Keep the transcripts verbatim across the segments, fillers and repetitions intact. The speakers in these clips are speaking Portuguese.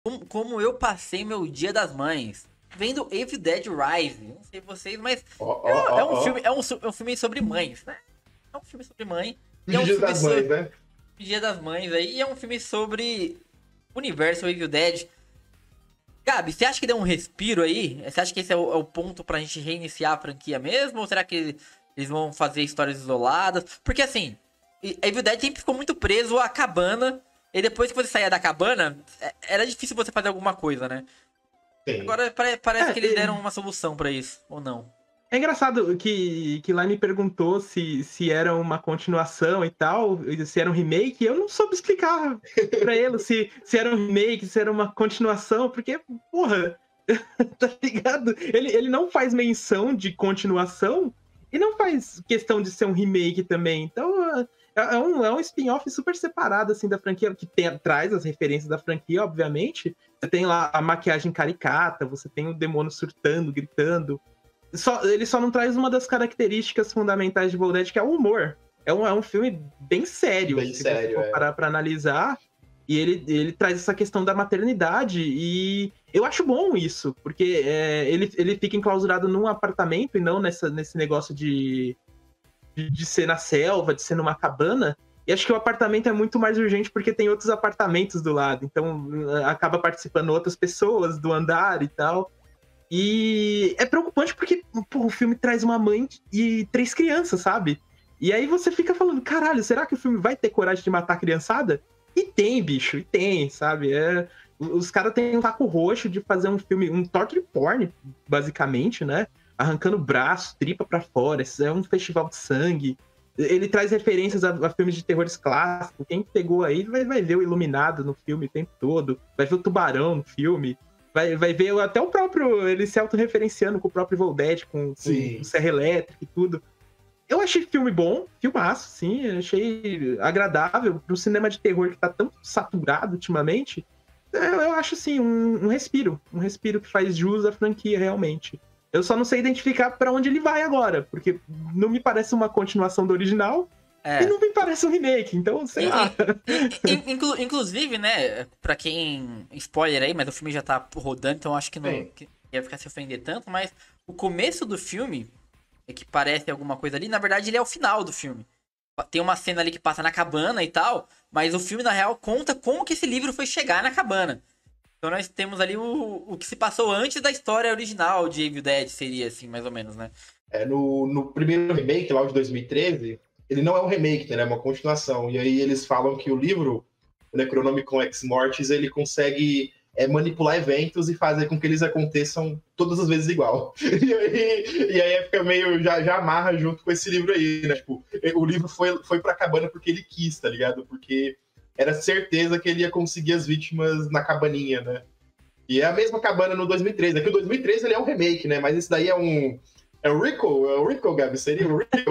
Como, como eu passei meu Dia das Mães vendo Evil Dead Rise. Não sei vocês, mas Ó, é, ó, ó, é um ó. filme, é um, su- é um filme sobre mães, né? É um filme sobre mãe. E é um Dia filme das Mães, sobre né? Dia das Mães aí. E é um filme sobre o universo Evil Dead. Gabi, você acha que deu um respiro aí? Você acha que esse é o, é o ponto pra gente reiniciar a franquia mesmo? Ou será que eles vão fazer histórias isoladas? Porque assim, e- Evil Dead sempre ficou muito preso à cabana. E depois que você saía da cabana, é- era difícil você fazer alguma coisa, né? Tem. Agora pare- parece É, que eles deram é, uma solução pra isso, ou não? é engraçado que, que lá me perguntou se, se era uma continuação e tal, se era um remake, e eu não soube explicar pra ele se, se era um remake, se era uma continuação, porque, porra, tá ligado? Ele, ele não faz menção de continuação e não faz questão de ser um remake também. Então, é, é um, é um spin-off super separado, assim, da franquia, que tem, traz as referências da franquia, obviamente. Você tem lá a maquiagem caricata, você tem o demônio surtando, gritando. Só, ele só não traz uma das características fundamentais de Evil Dead, que é o humor. É um, é um filme bem sério, Bem se sério, você for é. parar pra analisar. E ele, ele traz essa questão da maternidade. E eu acho bom isso, porque é, ele, ele fica enclausurado num apartamento e não nessa, nesse negócio de, de, de ser na selva, de ser numa cabana. E acho que o apartamento é muito mais urgente porque tem outros apartamentos do lado. Então acaba participando outras pessoas do andar e tal. E é preocupante porque pô, o filme traz uma mãe e três crianças, sabe? E aí você fica falando, caralho, será que o filme vai ter coragem de matar a criançada? E tem, bicho, e tem, sabe? É, os caras têm um taco roxo de fazer um filme, um torture porn, basicamente, né? Arrancando braço, tripa pra fora. Isso é um festival de sangue. Ele traz referências a, a filmes de terrores clássicos. Quem pegou aí vai, vai ver o Iluminado no filme o tempo todo. Vai ver o Tubarão no filme. Vai, vai ver até o próprio, ele se autorreferenciando com o próprio Evil Dead, com, com, com Serra Elétrica e tudo. Eu achei filme bom, filmaço, sim, achei agradável pro cinema de terror que tá tão saturado ultimamente. Eu, eu acho, assim, um, um respiro, um respiro que faz jus à franquia, realmente. Eu só não sei identificar pra onde ele vai agora, porque não me parece uma continuação do original, É. e não me parece um remake, então, sei lá. In- inclu- inclusive, né, pra quem. Spoiler aí, mas o filme já tá rodando, então acho que não Sim. que ia ficar se ofender tanto, mas o começo do filme, é que parece alguma coisa ali, na verdade ele é o final do filme. Tem uma cena ali que passa na cabana e tal, mas o filme, na real, conta como que esse livro foi chegar na cabana. Então nós temos ali o, o que se passou antes da história original de Evil Dead, seria assim, mais ou menos, né? É, no, no primeiro remake, lá de dois mil e treze, ele não é um remake, né? É uma continuação. E aí eles falam que o livro, o Necronomicon Ex Mortis, ele consegue é, manipular eventos e fazer com que eles aconteçam todas as vezes igual. E aí, e aí fica meio, já, já amarra junto com esse livro aí, né? Tipo, o livro foi, foi pra cabana porque ele quis, tá ligado? Porque era certeza que ele ia conseguir as vítimas na cabaninha, né? E é a mesma cabana no dois mil e treze. Aqui o dois mil e treze ele é um remake, né? Mas esse daí é um... É o Rico? É o Rico, Gabi? Seria o Rico?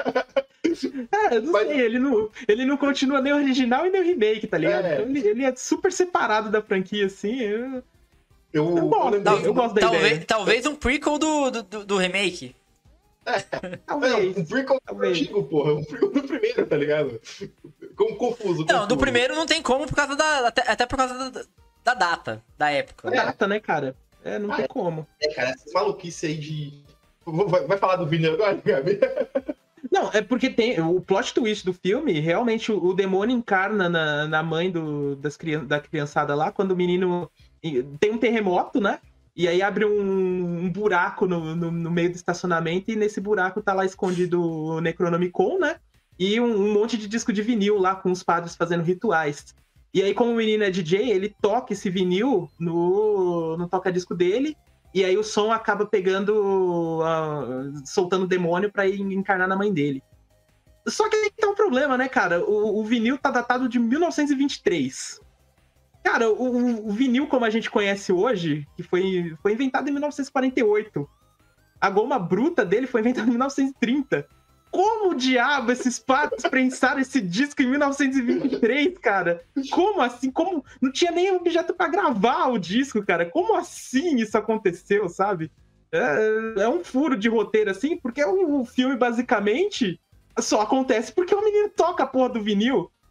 É, não Mas- sei, ele não, ele não continua nem o original e nem o remake, tá ligado? É. Então ele, ele é super separado da franquia, assim. Eu, Eu, eu gosto, lembrei- eu gosto da talvez, ideia. talvez um prequel do, do, do- do remake. Talvez. Não, um prequel Talvez. antigo, porra. Um prequel do primeiro, tá ligado? Com, confuso, Não, do confuso. primeiro não tem como por causa da. Até, até por causa da, da data, da época. Data, né, cara? É, não Ah, tem é. como. É, cara, essas maluquices aí de... Vai, vai falar do Vini agora, Gabi? Não, é porque tem o plot twist do filme, realmente o, o demônio encarna na, na mãe do, das crian da criançada lá, quando o menino tem um terremoto, né? E aí abre um, um buraco no, no, no meio do estacionamento, e nesse buraco tá lá escondido o Necronomicon, né? E um, um monte de disco de vinil lá com os padres fazendo rituais. E aí, como o menino é D J, ele toca esse vinil no, no toca-disco dele, e aí o som acaba pegando, uh, soltando o demônio pra ir encarnar na mãe dele. Só que aí tá um problema, né, cara? O, o vinil tá datado de mil novecentos e vinte e três. Cara, o, o vinil como a gente conhece hoje, que foi, foi inventado em mil novecentos e quarenta e oito. A goma bruta dele foi inventada em mil novecentos e trinta. Como diabo esses padres prensaram esse disco em mil novecentos e vinte e três, cara? Como assim? Como não tinha nem objeto pra gravar o disco, cara? Como assim isso aconteceu, sabe? É, é um furo de roteiro, assim, porque o, o filme, basicamente, só acontece porque o menino toca a porra do vinil.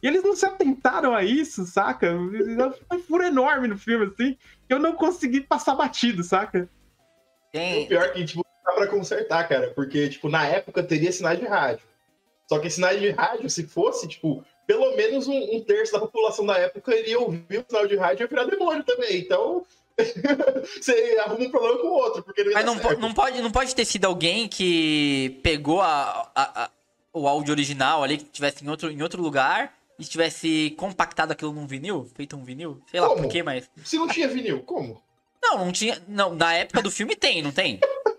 E eles não se atentaram a isso, saca? Foi um furo enorme no filme, assim, que eu não consegui passar batido, saca? O pior é que, tipo, dá pra consertar, cara, porque, tipo, na época teria sinais de rádio. Só que sinais de rádio, se fosse, tipo, pelo menos um, um terço da população da época iria ouvir o sinal de rádio e ia virar demônio também. Então, você arruma um problema com o outro, porque não ia Mas dar não, certo. não, pode, não pode ter sido alguém que pegou a, a- a- o áudio original ali, que tivesse em outro, em outro lugar e tivesse compactado aquilo num vinil, feito um vinil? Sei lá Como? por quê, mas... Se não tinha vinil, como? Não, não tinha... Não, na época do filme tem, não tem?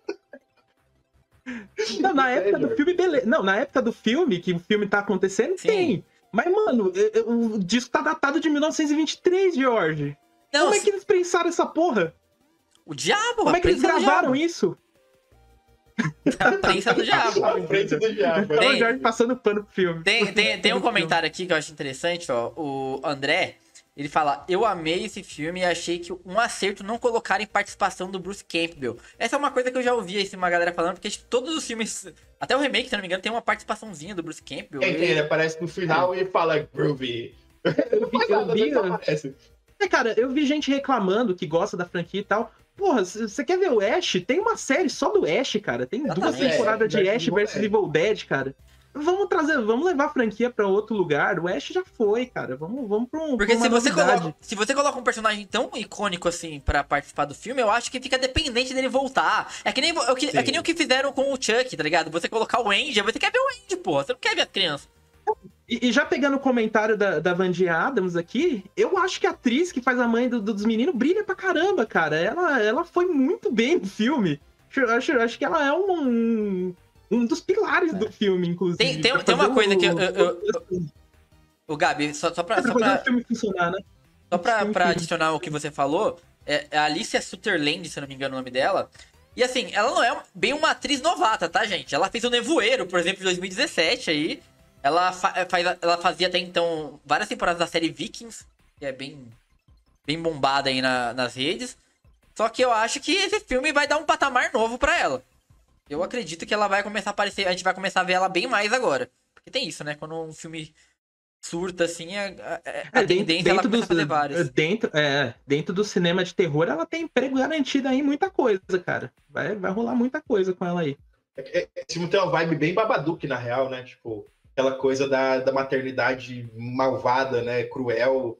Não, na época do Jorge. filme, beleza. Não, na época do filme, que o filme tá acontecendo, Sim. tem. Mas, mano, eu- eu- o disco tá datado de mil novecentos e vinte e três, George. Não, Como é que eles prensaram essa porra? o diabo, Como a é que eles prensa do gravaram diabo. isso? A prensa do diabo. A frente do diabo. Olha Tem- o George passando pano pro filme. Tem, tem, tem um Pro comentário aqui que eu acho interessante, ó. O André, ele fala: eu amei esse filme e achei que um acerto não colocar em participação do Bruce Campbell. Essa é uma coisa que eu já ouvi assim, uma galera falando, porque tipo, todos os filmes, até o remake, se não me engano, tem uma participações do Bruce Campbell. Quem tem, Ele- ele aparece no final e fala groovy. Não faz Eu nada, vi, mas eu- aparece. É, cara, eu vi gente reclamando que gosta da franquia e tal. Porra, você quer ver o Ash? Tem uma série só do Ash, cara. Tem duas Exatamente. temporadas de É, Ash Evil versus Dead. Evil Dead, cara. Vamos trazer, vamos levar a franquia pra outro lugar. O Ash já foi, cara. Vamos, vamos pra um. Porque pra uma se você, novidade. coloca, se você coloca um personagem tão icônico assim pra participar do filme, eu acho que fica dependente dele voltar. É que nem, é que, é que nem o que fizeram com o Chuck, tá ligado? Você colocar o Andy, você quer ver o Andy, porra. Você não quer ver a criança. E, e já pegando o comentário da, da Vandy Adams aqui, eu acho que a atriz que faz a mãe do- do- dos meninos brilha pra caramba, cara. Ela, ela foi muito bem no filme. Acho, acho, acho que ela é um, um dos pilares do filme, inclusive. Tem- tem- pra tem uma fazer coisa o- que eu- eu- Ô, Gabi, só, só pra. pra Só fazer pra... o filme funcionar, né? Só pra, Sim, pra sim. adicionar o que você falou, é, é a Alicia Sutherland, se eu não me engano o nome dela. E assim, ela não é bem uma atriz novata, tá, gente? Ela fez o Nevoeiro, por exemplo, em dois mil e dezessete aí. Ela, fa faz, ela fazia até então várias temporadas da série Vikings, que é bem, bem bombada aí na- nas redes. Só que eu acho que esse filme vai dar um patamar novo pra ela. Eu acredito que ela vai começar a aparecer, a gente vai começar a ver ela bem mais agora. Porque tem isso, né? Quando um filme surta assim, a, a, a É, dentro, tendência é ela dentro, começar a fazer vários. do, dentro, é, dentro do cinema de terror, ela tem emprego garantido aí, muita coisa, cara. Vai, vai rolar muita coisa com ela aí. É, é, esse filme tem uma vibe bem Babadook, na real, né? Tipo, aquela coisa da, da maternidade malvada, né? Cruel.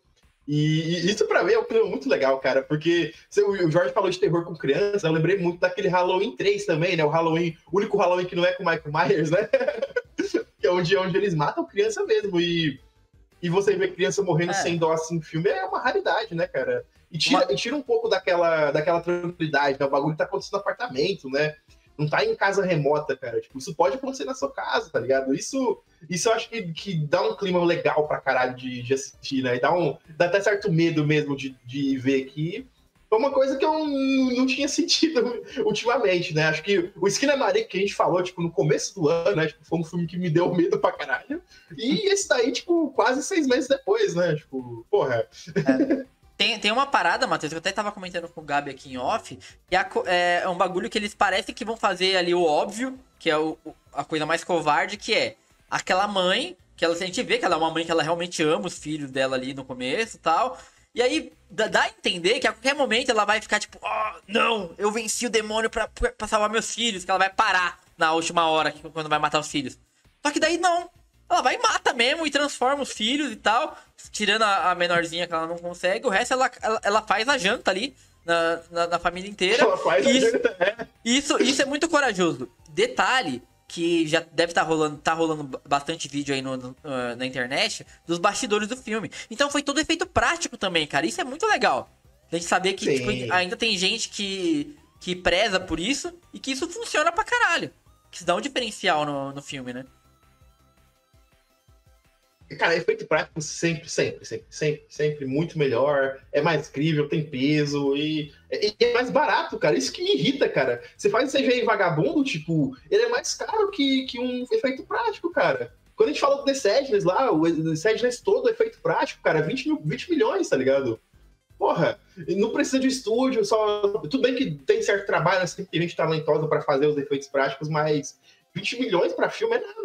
E, e isso pra mim é um filme muito legal, cara, porque se o o Jorge falou de terror com criança, eu lembrei muito daquele Halloween três também, né? O Halloween, o único Halloween que não é com o Michael Myers, né? Que é onde, onde eles matam criança mesmo. E, e você vê criança morrendo É. sem dó assim no filme é uma raridade, né, cara? E tira, Uma- e tira um pouco daquela, daquela tranquilidade, né? O bagulho tá acontecendo no apartamento, né? Não tá em casa remota, cara. Tipo, isso pode acontecer na sua casa, tá ligado? Isso, isso eu acho que, que dá um clima legal pra caralho de, de assistir, né? E dá, um, dá até certo medo mesmo de, de ver que foi uma coisa que eu não, não tinha sentido ultimamente, né? Acho que o Esquina Maria que a gente falou, tipo, no começo do ano, né? Tipo, foi um filme que me deu medo pra caralho. E esse daí, tipo, quase seis meses depois, né? Tipo, porra. Tem, tem uma parada, Matheus, que eu até tava comentando com o Gabi aqui em off, que é, a co- é um bagulho que eles parecem que vão fazer ali o óbvio, que é o- o- a coisa mais covarde, que é aquela mãe, que ela, a gente vê que ela é uma mãe que ela realmente ama os filhos dela ali no começo e tal. E aí dá, dá a entender que a qualquer momento ela vai ficar tipo, ó, não, eu venci o demônio pra, pra salvar meus filhos, que ela vai parar na última hora, que- quando vai matar os filhos. Só que daí não. Ela vai e mata mesmo e transforma os filhos e tal, tirando a, a menorzinha que ela não consegue. O resto ela, ela, ela faz a janta ali na, na, na família inteira. Ela faz Isso, é. isso, isso é muito corajoso. Detalhe que já deve estar rolando, tá rolando bastante vídeo aí no, no, uh, na internet dos bastidores do filme. Então foi todo efeito prático também, cara. Isso é muito legal. A gente saber que Sim. tipo, ainda tem gente que, que preza por isso e que isso funciona pra caralho. Que isso dá um diferencial no, no filme, né? Cara, efeito prático sempre, sempre, sempre, sempre, sempre muito melhor, é mais incrível, tem peso e, e é mais barato, cara. Isso que me irrita, cara. Você faz C G I vagabundo, tipo, ele é mais caro que, que um efeito prático, cara. Quando a gente fala do The Sadness lá, o The Sadness todo é efeito prático, cara, vinte, mil, vinte milhões, tá ligado? Porra, não precisa de estúdio, só. Tudo bem que tem certo trabalho, né? Tem gente talentosa pra fazer os efeitos práticos, mas vinte milhões pra filme é nada,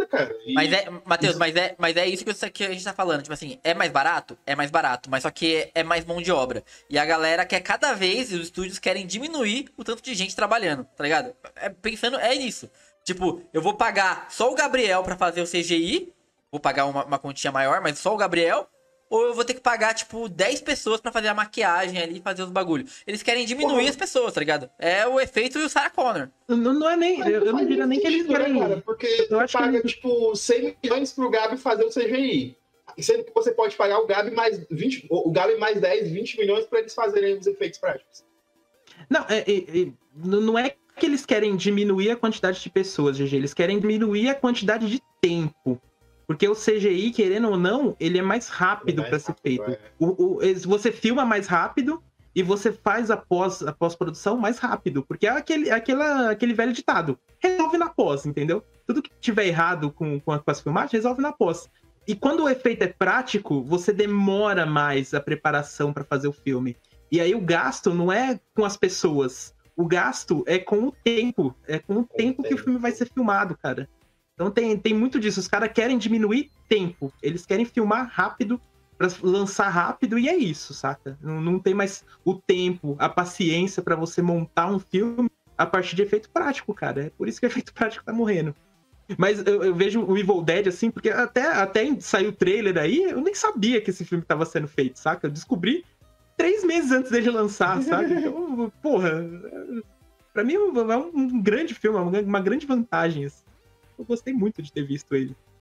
cara. E... Mas é, Matheus, isso- mas é, mas é isso que eu- que a gente tá falando. Tipo assim, é mais barato? É mais barato, mas só que é mais mão de obra. E a galera quer cada vez, os estúdios querem diminuir o tanto de gente trabalhando, tá ligado? É, pensando, é nisso. Tipo, eu vou pagar só o Gabriel pra fazer o C G I, vou pagar uma, uma quantia maior, mas só o Gabriel. Ou eu vou ter que pagar, tipo, dez pessoas pra fazer a maquiagem ali, fazer os bagulhos. Eles querem diminuir Porra. as pessoas, tá ligado? É o efeito do Sarah Connor. Não, não é nem. Mas Eu, eu não faz diria nem que eles sentido, né, querem. cara? Porque Eu você acho que paga, eles- tipo, cem milhões pro Gabi fazer o C G I. Sendo que você pode pagar o Gabi mais vinte, o Gabi mais dez, vinte milhões pra eles fazerem os efeitos práticos. Não, é, é, é, não é que eles querem diminuir a quantidade de pessoas, G G. Eles querem diminuir a quantidade de tempo. Porque o C G I, querendo ou não, ele é mais rápido É mais para ser rápido, feito. é. O, o- es- você filma mais rápido e você faz a pós- a pós-produção mais rápido. Porque é aquele, aquela, aquele velho ditado. Resolve na pós, entendeu? Tudo que tiver errado com, com, a- com as filmagens, resolve na pós. E quando o efeito é prático, você demora mais a preparação para fazer o filme. E aí o gasto não é com as pessoas. O gasto é com o tempo. É com o Com o tempo que o tempo. filme vai ser filmado, cara. Então tem, tem muito disso. Os caras querem diminuir tempo. Eles querem filmar rápido pra lançar rápido e é isso, saca? Não, não tem mais o tempo, a paciência pra você montar um filme a partir de efeito prático, cara. É por isso que o efeito prático tá morrendo. Mas eu, eu vejo o Evil Dead assim, porque até, até saiu o trailer aí, eu nem sabia que esse filme tava sendo feito, saca? Eu descobri três meses antes dele lançar, sabe? Então, porra, pra mim é um, um grande filme, uma, uma grande vantagem, assim. Eu gostei muito de ter visto ele.